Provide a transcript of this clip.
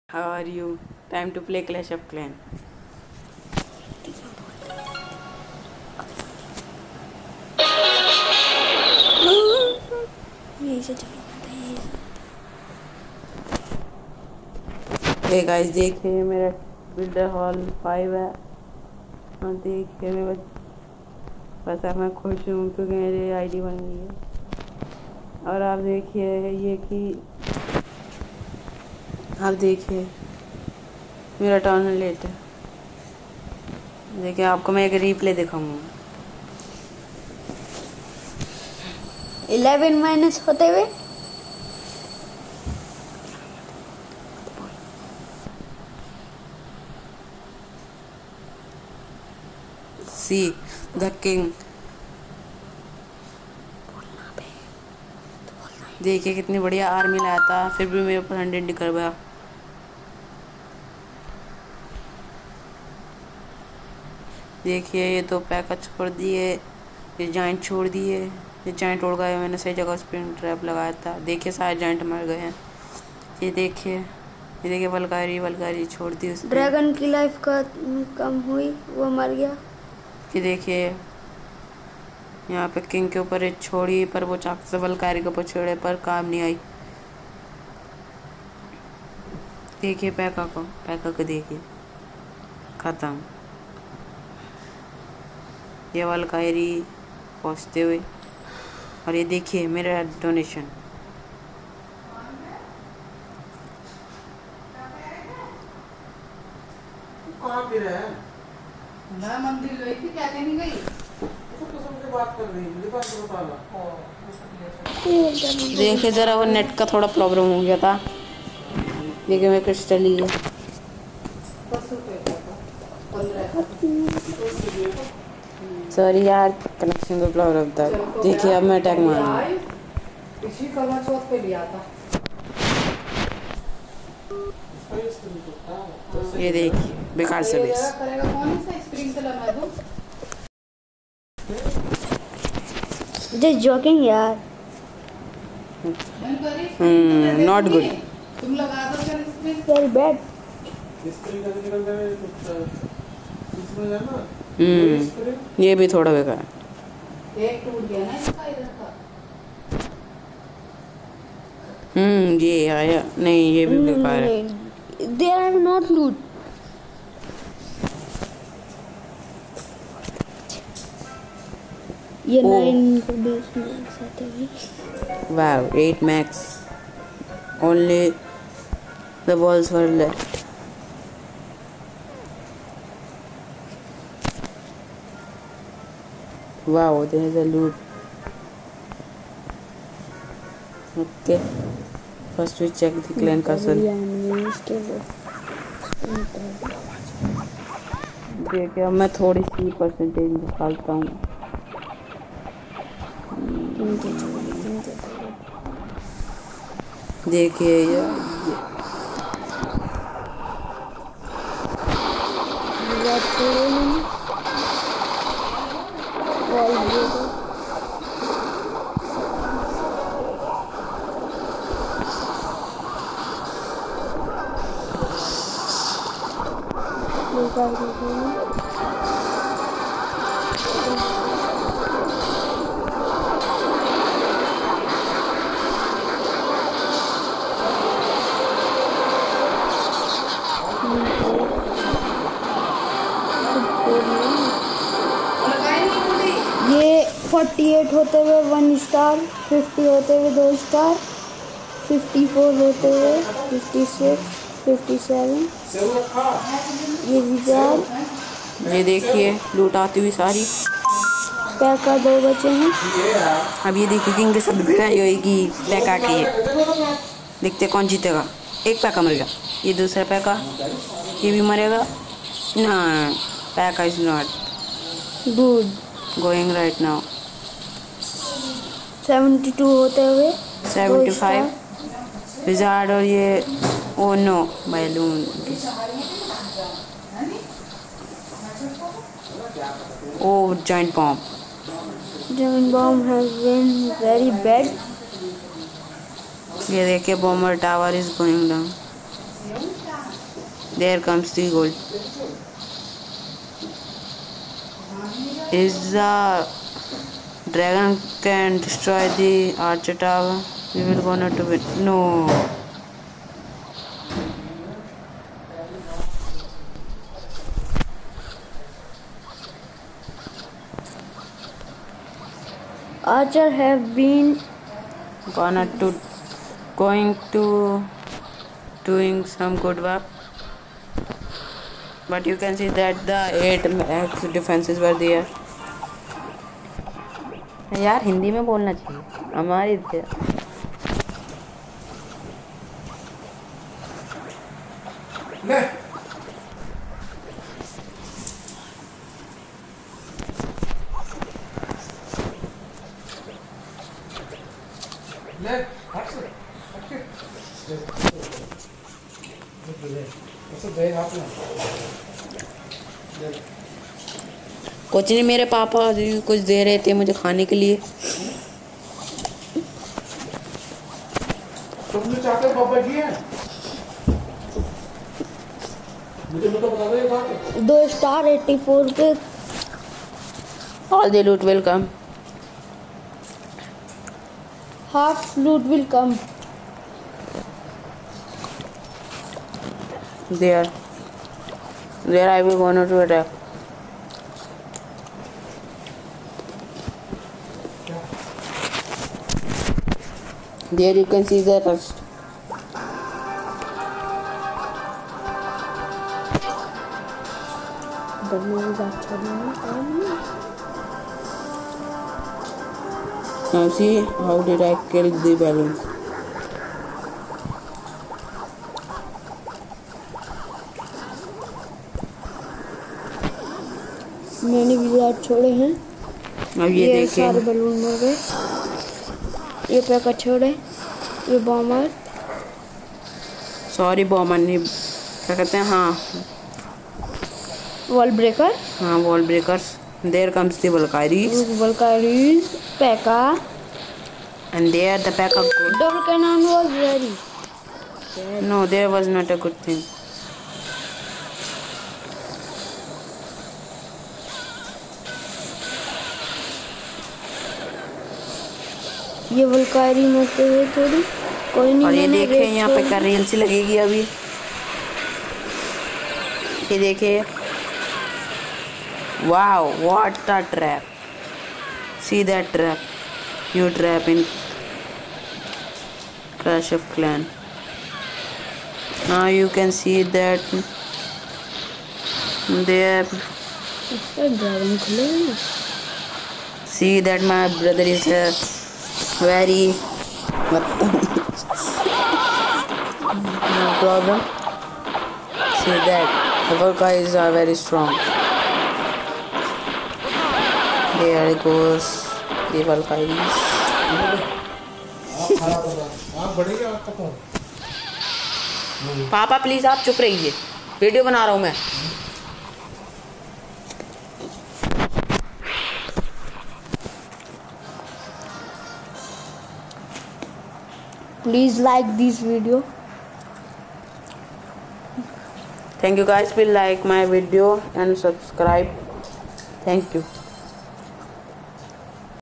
How are you? Time to play Clash of Clans. Hey guys, देखिए मेरा builder hall 5 है और देखिए बस मैं खुश हूँ क्योंकि मेरी आईडी बन गई है। और आप देखिए आप देखिए मेरा टर्न लेट है। देखिए आपको मैं एक रिप्ले दिखाऊंगा 11 माइनस होते हुए सी द किंग। देखिए कितनी बढ़िया आर्मी लाया था, फिर भी मेरे ऊपर 100 निकल गया। देखिए ये तो पैकेज छोड़ दिए, ये जॉइंट छोड़ दिए, ये जॉइंट उड़ गए। मैंने सही जगह स्प्रिंग ट्रैप लगाया था। देखिए सारे जॉइंट मर गए हैं। ये देखिए वल्गारी छोड़ दी उसने। ड्रैगन की लाइफ कम हुई, वो मर गया। ये देखिए यहाँ पे किंग के ऊपर एक छोड़ी, पर वो चाक से वल्गारी के ऊपर छोड़े पर काम नहीं आई। देखिए पैका को देखिए खत्म। ये वल्गारी पहुँचते हुए, और ये देखिए मेरा डोनेशन। मैं मंदिर गई थी, क्या कहने गई? बात कर रही है। देखिए जरा वो नेट का थोड़ा प्रॉब्लम हो गया था। देखिए मैं क्रिस्टल ही है। सॉरी यार, कनेक्शन का प्रॉब्लम था। देखिए अब मैं अटैक मारूंगा। इसी करवा चौथ पे लिया था। ये देखिए बेकार से बेस। करेगा कौन सा स्प्रिंग से लगा दूं? जस्ट जोकिंग यार। Not good. तुम लगा दो फिर स्प्रिंग। Very bad. ये भी थोड़ा बेकार। एक टूट गया ना इसका, इधर का। ये आया नहीं, ये भी बेकार है। They are not loot. ये 9 को बेस में आते हैं। Wow, 8 max. Only the walls were left. Wow, there is a loot. Okay. First we check the clan castle. देखिए अब मैं थोड़ी सी परसेंटेज निकालता हूँ। देखिए ये 48 होते हुए 1 स्टार, 50 होते हुए 2 स्टार, 54 होते हुए 56, 57। ये विजार। ये देखिए लूट आती हुई सारी। पैका 2 बचे हैं। अब ये देखिए किंग के साथ भिड़ाई होगी पैका की। देखते कौन जीतेगा। एक पैका मर गया, ये दूसरा पैका, ये भी मरेगा ना। PEKKA is not good. Going right now. 72 होते हुए 75 विजार्ड। और ये oh no balloon. Oh giant bomb. Giant bomb has been very bad. ये देखिए bomber tower is going down. There comes the gold. Is the dragon can destroy the archer tower? We will gonna to win. No. Archer have been going to doing some good work, but you can see that the 8 max defenses were there. यार हिंदी में बोलना चाहिए हमारी कुछ नहीं, मेरे पापा कुछ दे रहे थे मुझे खाने के लिए। तुम जो चाहते हो पापा जी है, मुझे तो बता दो ये बात। 2 स्टार 84 पे। All the loot will come. Half loot will come. There I will go to attack. There you can see the rust. Now see how did I kill the balloons. मैंने विजार्ड छोड़े हैं। अब ये देखिए सारे balloon मर गए। ये पैका छोड़े, ये बॉमर। सॉरी बॉमर नहीं, क्या कहते हैं, हाँ वॉल ब्रेकर। हाँ wall breakers. There comes the Valkyries PEKKA and there the pack of gold. Double cannon was ready. No, there was not a good thing. ये वल्कारी मरते हुए थोड़ी कोई नहीं। और ये देखे यहाँ पे क्या रील सी लगेगी अभी। ये देखे, wow, what a trap. See that trap, new trap in Clash of Clans. Now you can see that there. See that my brother is very no problem. See that our guys are very strong. There goes the Valkyries. पापा please आप चुप रहिए, video बना रहा हूँ मैं। Please like this video. Thank you guys, please like my video and subscribe. Thank you.